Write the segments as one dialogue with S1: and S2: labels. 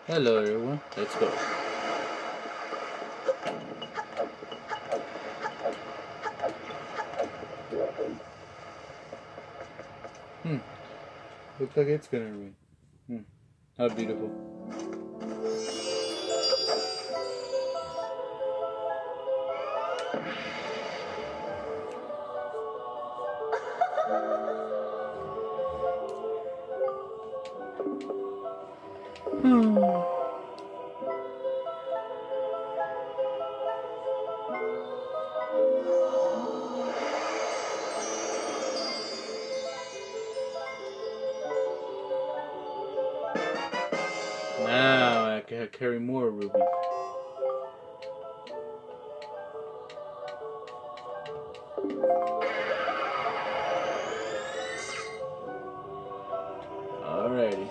S1: Hello everyone, let's go. Hmm, looks like it's gonna rain. How beautiful. Now I can carry more rubies. Alrighty.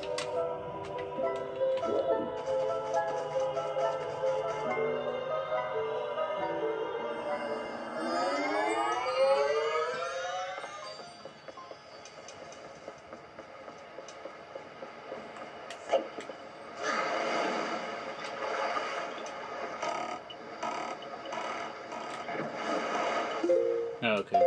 S1: Okay.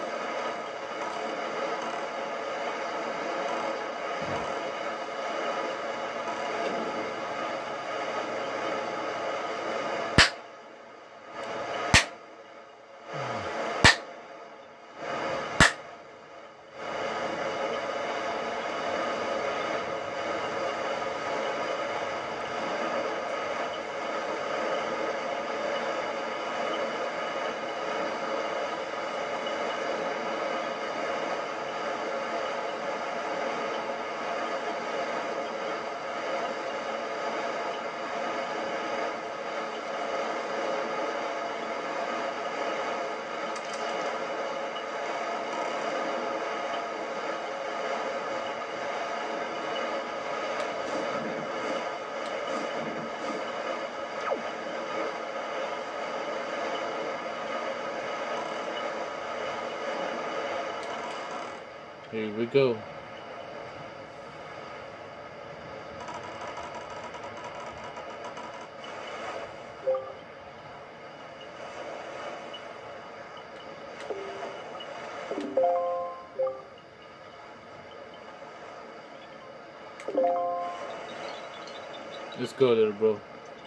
S1: Here we go. Let's go, little bro.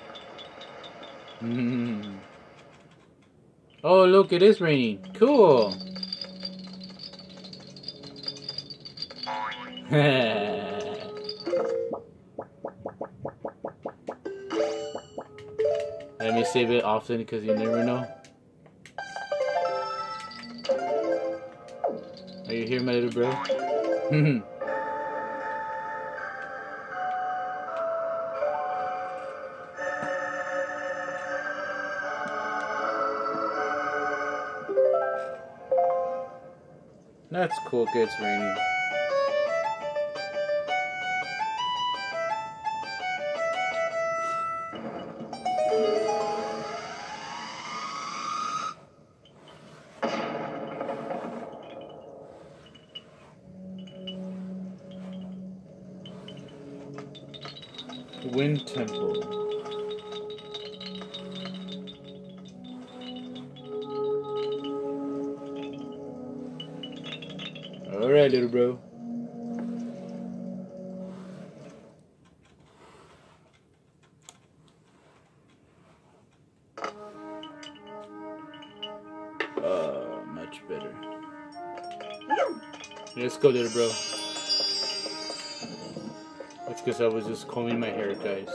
S1: Oh, look, it is raining. Cool. Let me save it often because you never know. Are you here, my little bro? That's cool, it's raining. Wind Temple. Alright, little bro. Much better. Let's go, little bro. That's because I was just combing my hair, guys.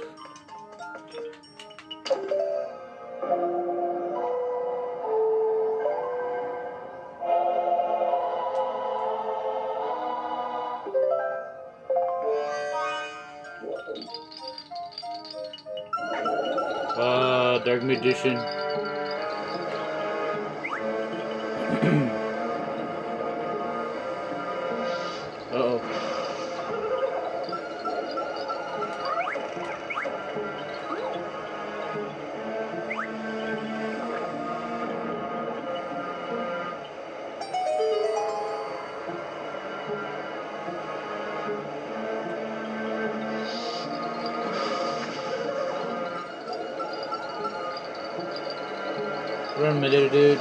S1: Dark Magician. Uh-oh. Run, my little dude.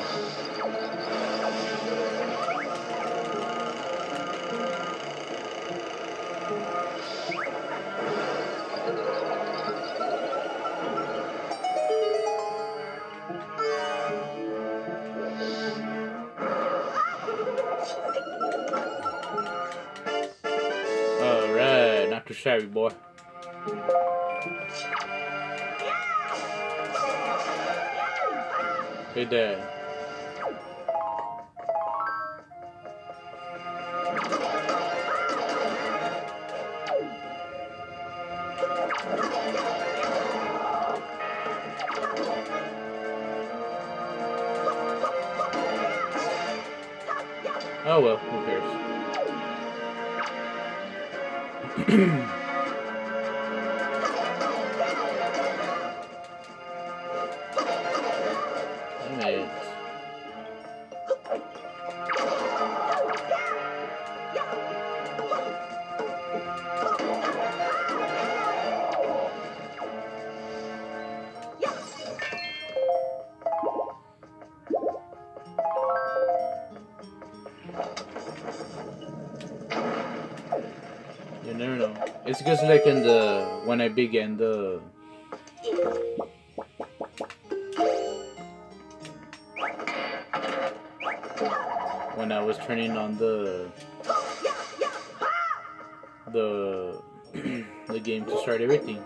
S1: Alright, not too shabby, boy. Hey, Dad. Oh well, who cares? Damn it. You never know. It's just like in the when I began the when I was turning on the the game to start everything.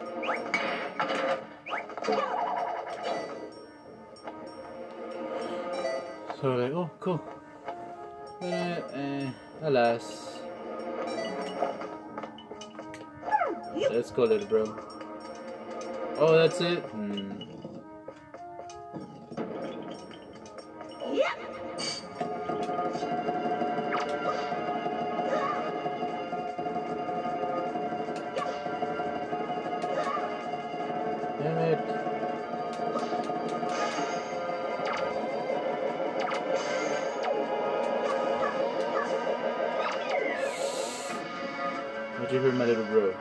S1: So like, oh cool. But alas. Let's go, little bro. Oh, that's it? Damn it. What'd you hear, my little bro?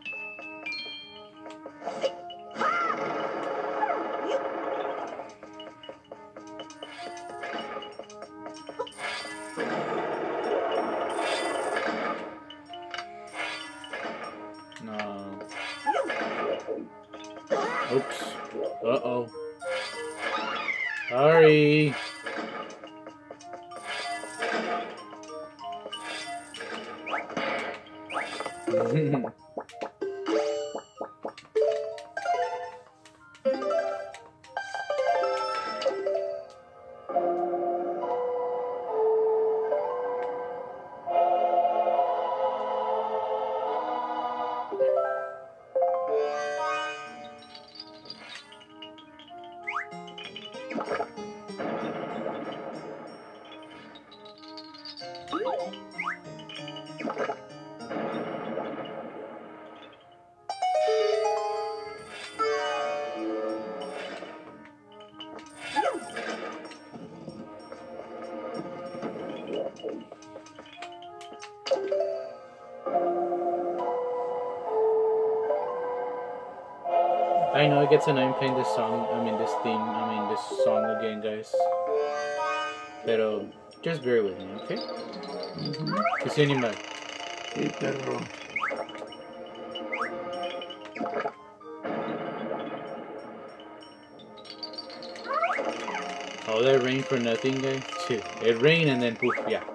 S1: No. Oops. Uh-oh. Sorry. I know it gets annoying playing this song, this theme, this song again, guys. Pero, just bear with me, okay? Kasi animal.
S2: Sí, perro.
S1: All that rain for nothing, guys? Shit. It rained and then poof, yeah.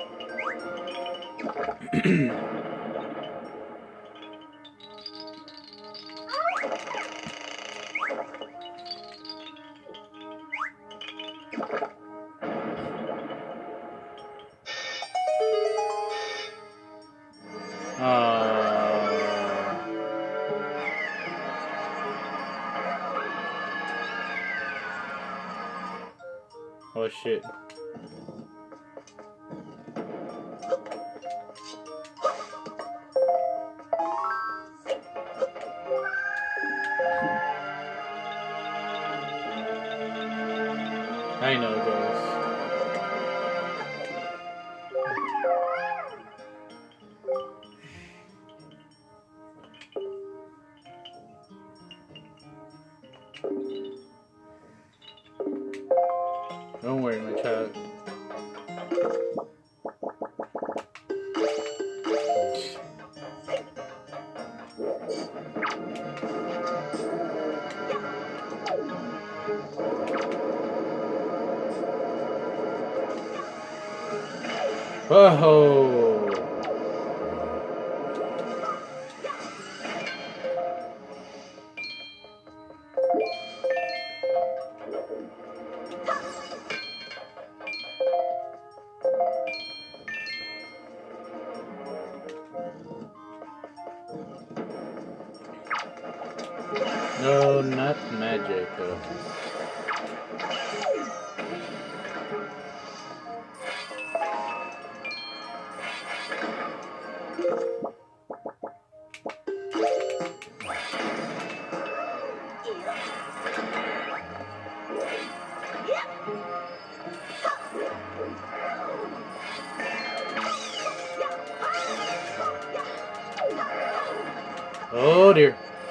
S1: Oh shit. I know, guys. Don't worry, my child. Whoa! No, not magic. Oh dear.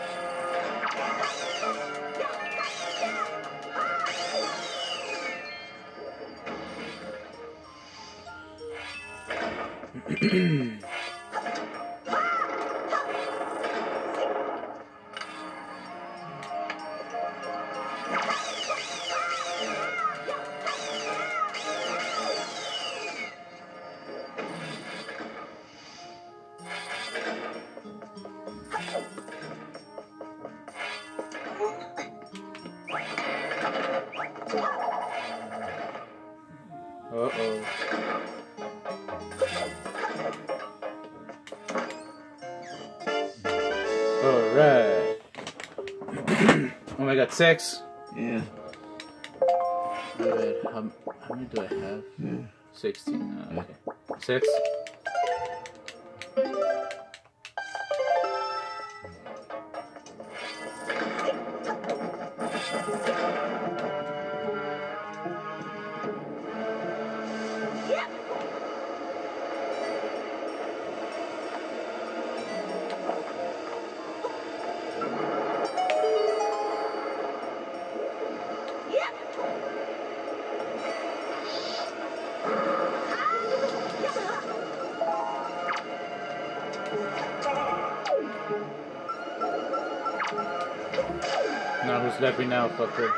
S1: Uh-oh. Alright. Oh my god, 6?
S2: Yeah.
S1: Good. How many do I have?
S2: Yeah.
S1: 16. Oh, okay. 6? Now who's left me now, fucker?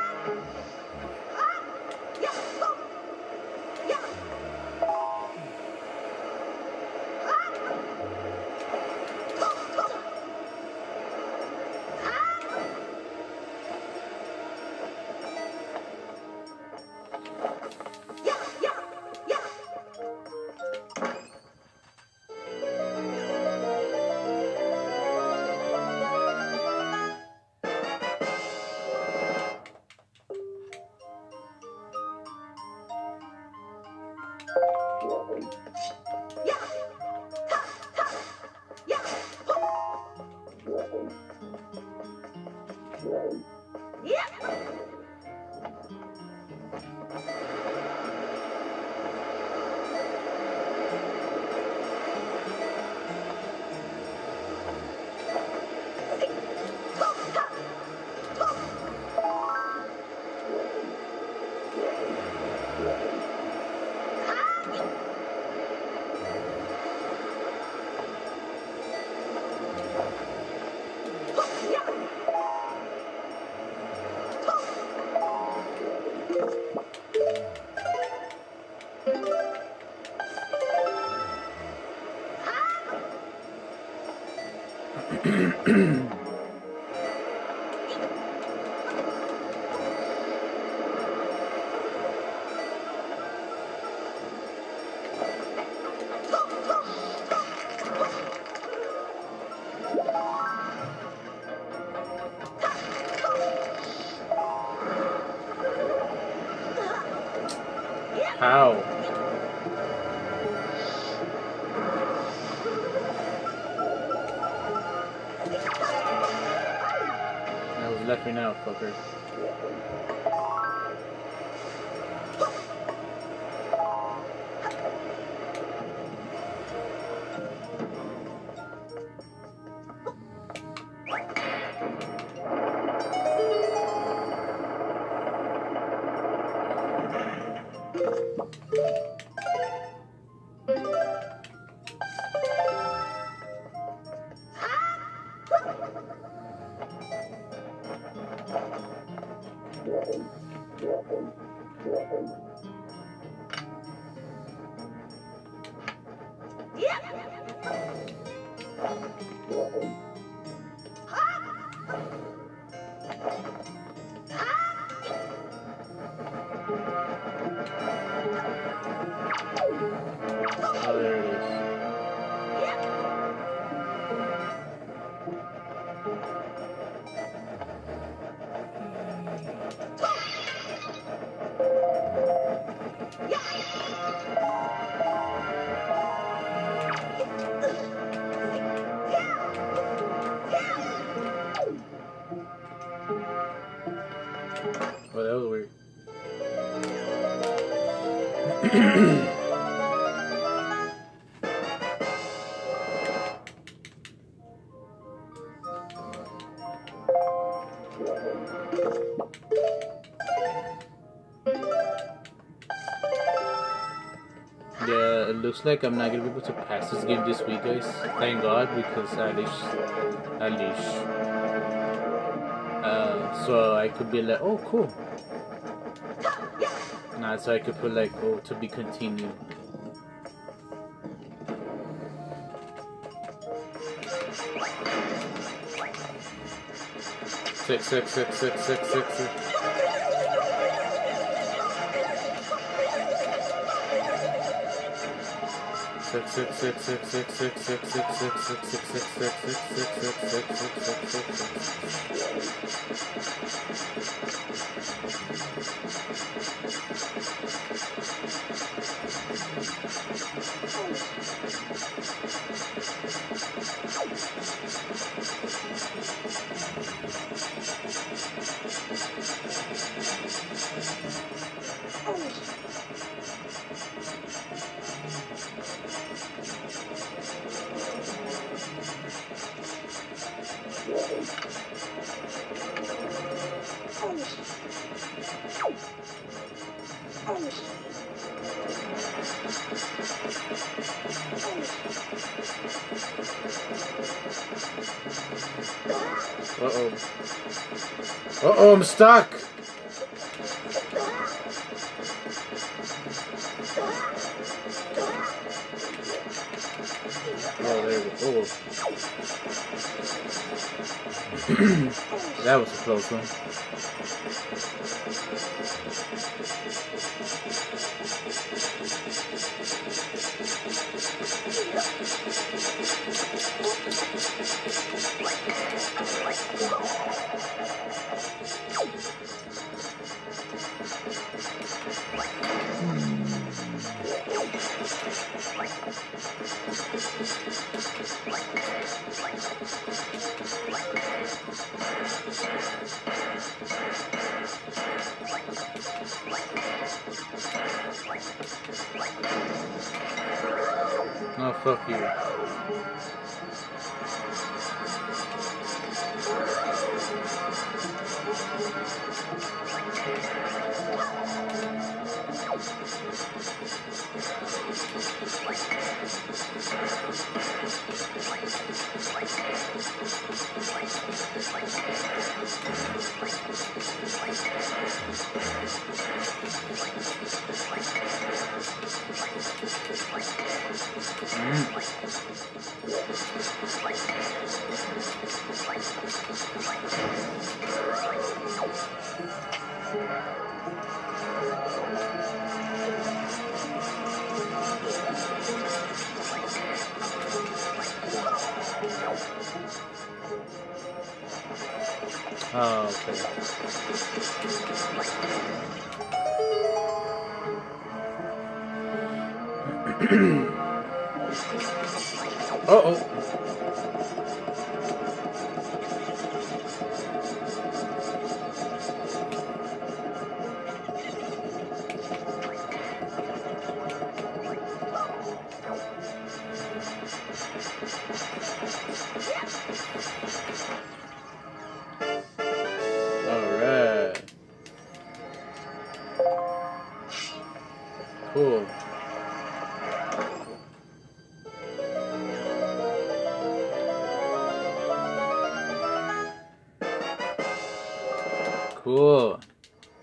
S1: How? That was left me now, fucker. Oh, there it is. Oh, that was weird. Yeah, it looks like I'm not gonna be able to pass this game this week, guys. Thank God, because so I could be like, oh, cool. Nah, so I could put like, oh, to be continued. Six. Uh-oh, I'm stuck! Oh, there we go. Oh. That was a close one. Oh, fuck you. Oh, okay. Uh-oh. Alright. Cool. Cool.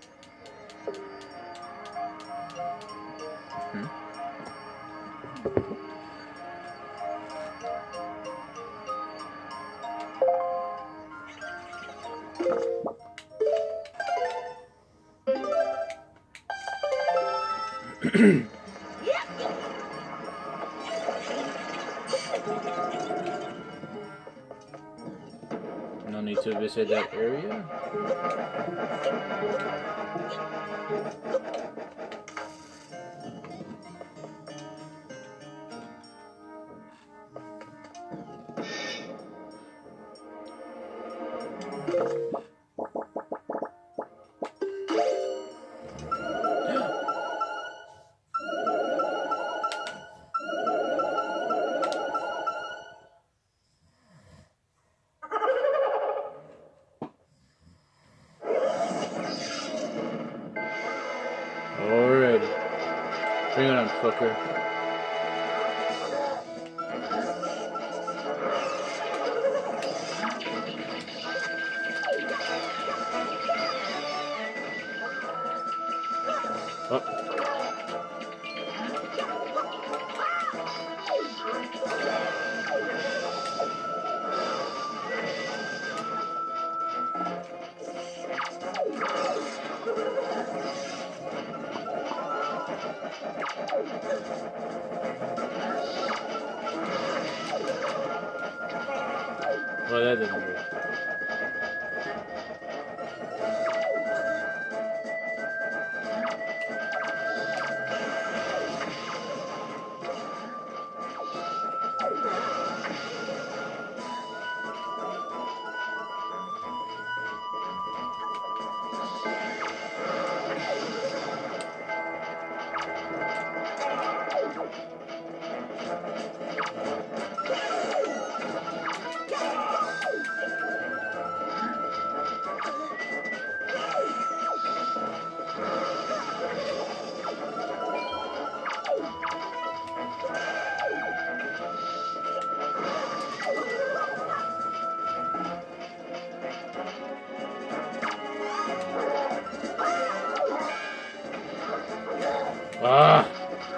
S1: No need to visit that area. Alrighty. Bring it on, fucker. Oh. Well, that didn't work. Ah!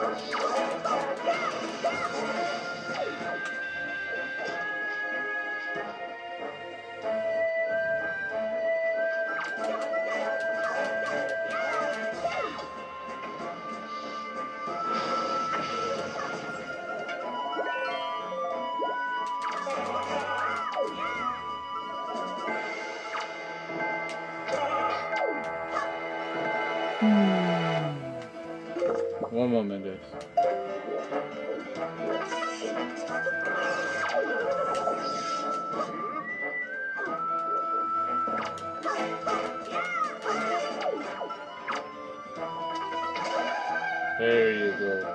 S1: One moment, guys. There you go.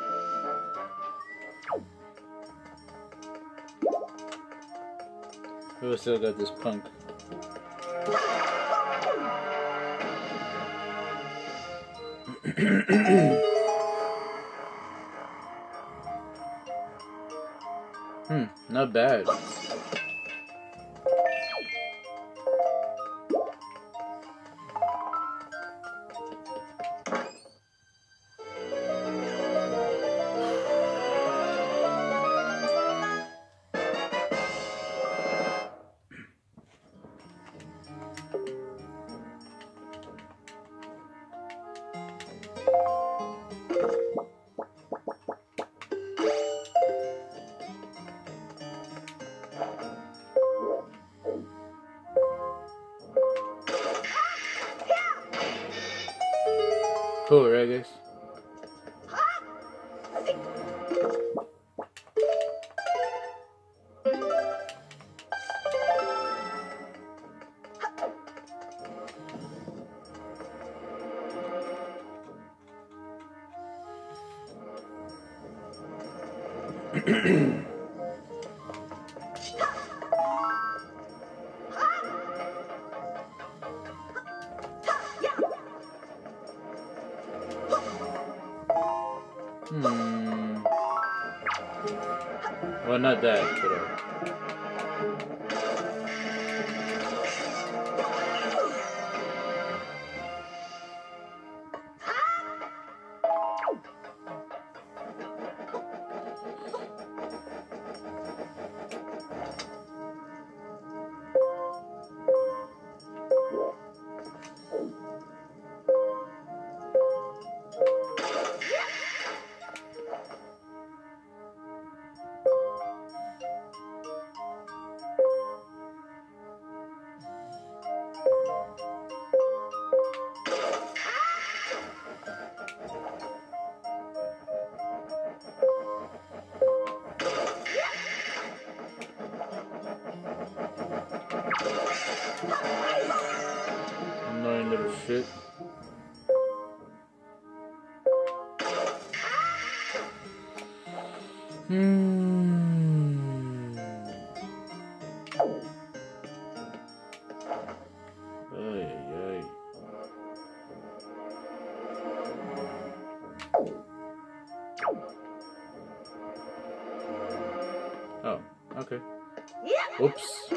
S1: We still got this punk. Not bad. Cool, right, guys? Well, not that, but Annoying little shit. Ay, ay. Oh, okay. Oops.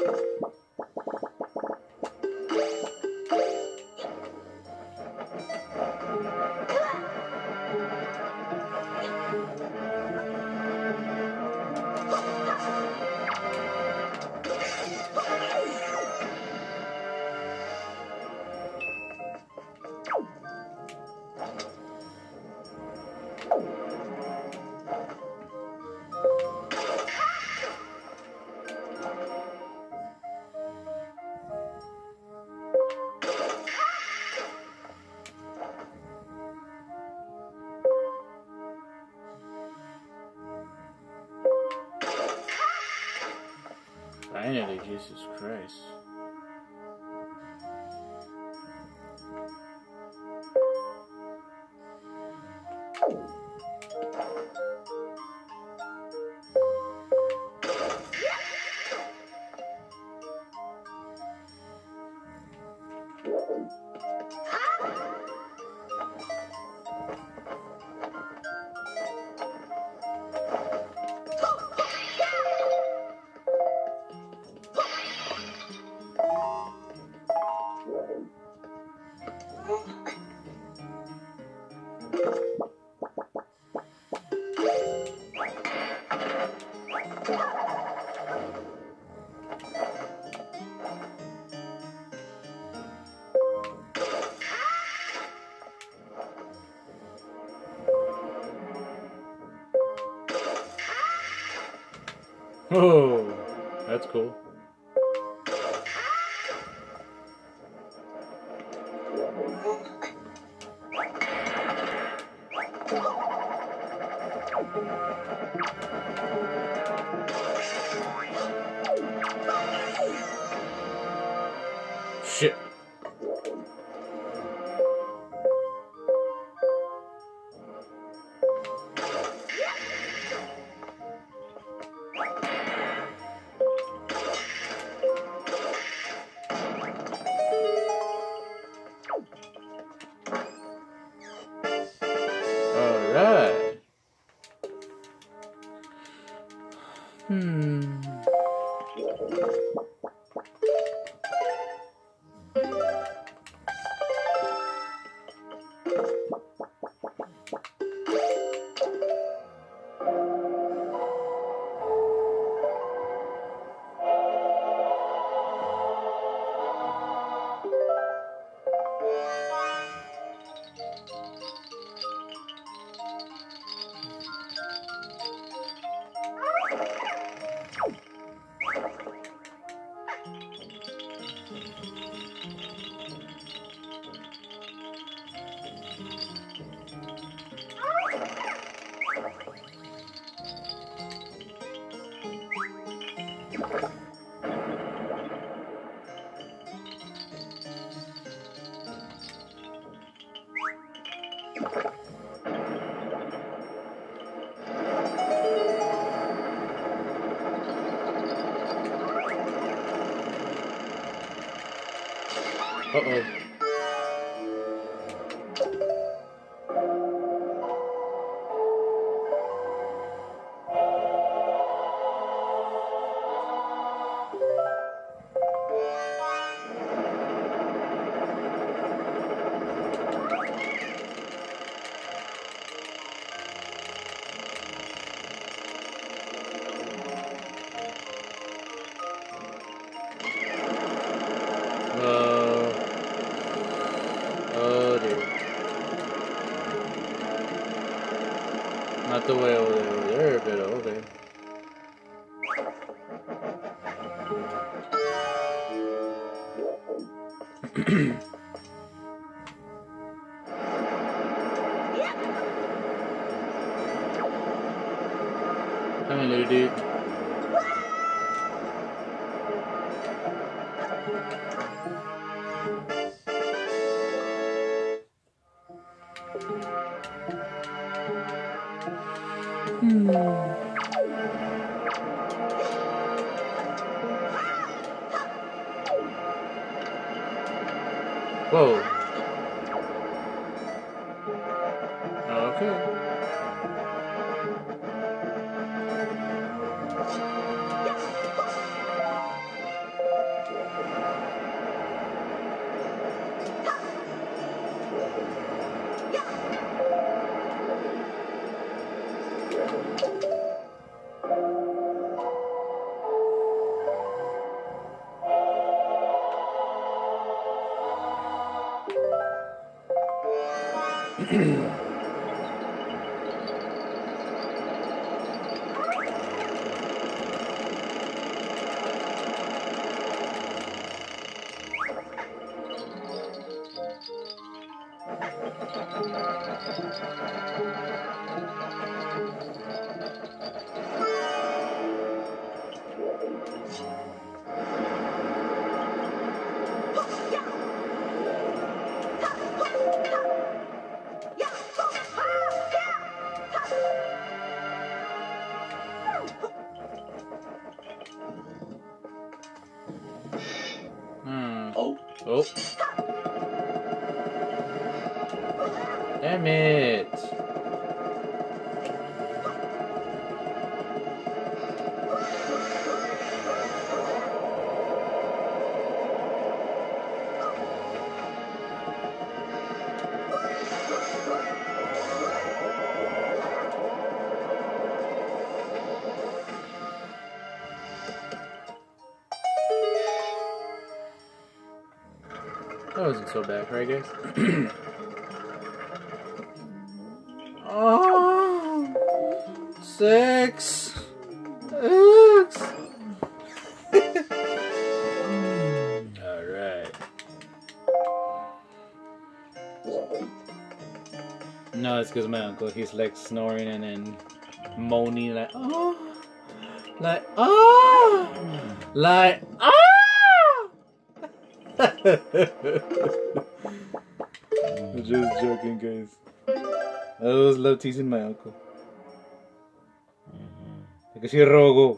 S1: Finally, Jesus Christ. Oh, that's cool. Shit. Alright. Uh-oh. Oh dear. Not the way over there, but okay. Come on, little dude. Whoa. Okay. Oh. Damn it. That wasn't so bad, right, guys? Oh, 6. Alright. No, it's because my uncle, he's like snoring and then moaning like, oh, like, oh, like, oh. I'm just joking, guys. I always love teasing my uncle. Because he rogo.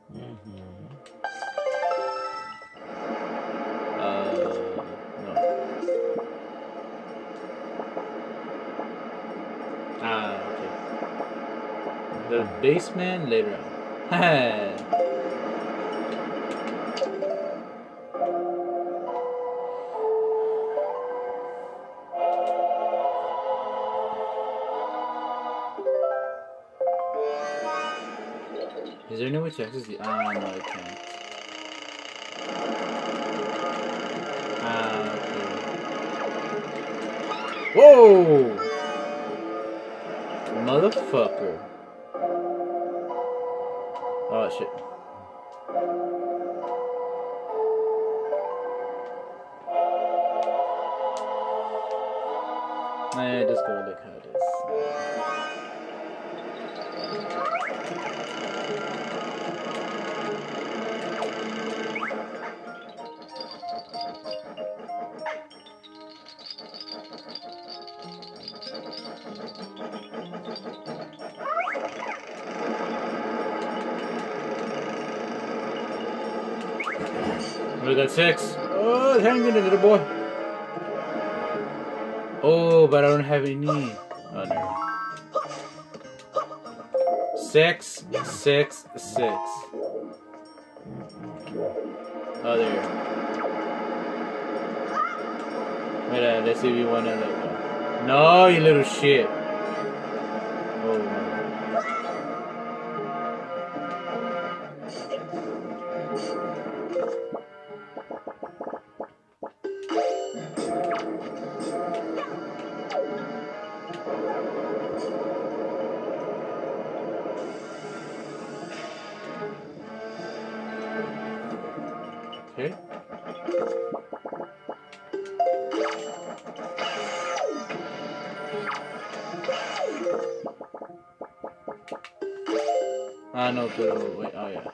S1: No. Okay. The basement later on. Is there any way to access the... no, I can't. Okay. Whoa! Motherfucker. Oh, shit. Just go like how it is. We got 6. Oh, hang in there, little boy. Oh, but I don't have any. Oh, no. 6, 6, 6. Oh, there. Wait, let's see if you want to let go. No, you little shit. Oh, no. Okay. Ah, no, pero wait. Oh, yeah.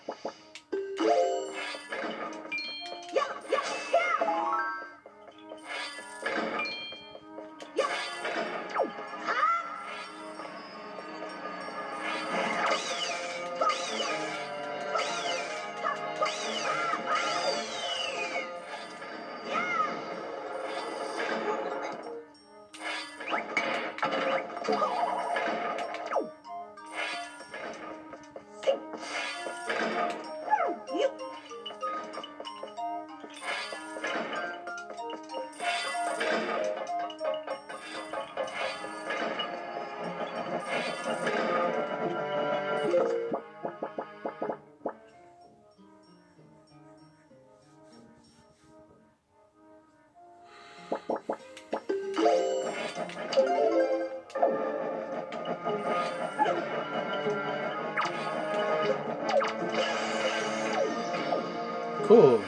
S1: Cool.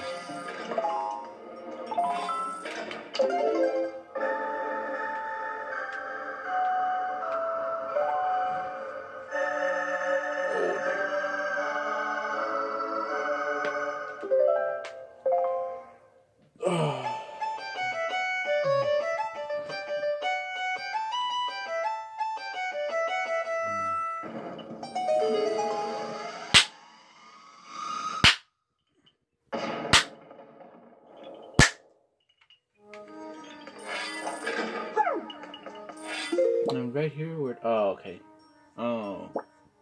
S1: I'm right here where. Oh, okay. Oh.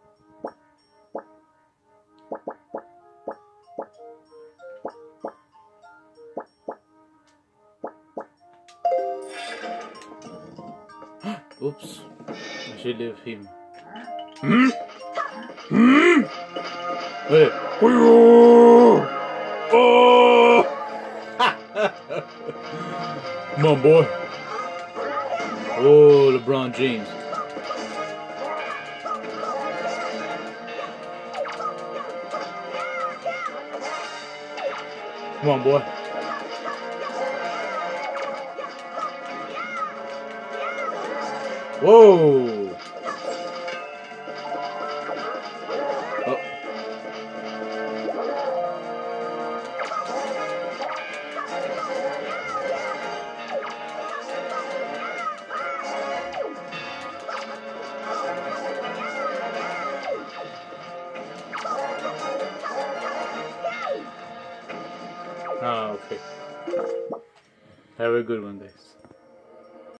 S1: Oops. I should leave him. Hmm? Hmm? Hey. Oh! Come on, boy. Oh, LeBron James. Come on, boy. Whoa. Oh. Oh, okay. Have a good one, guys.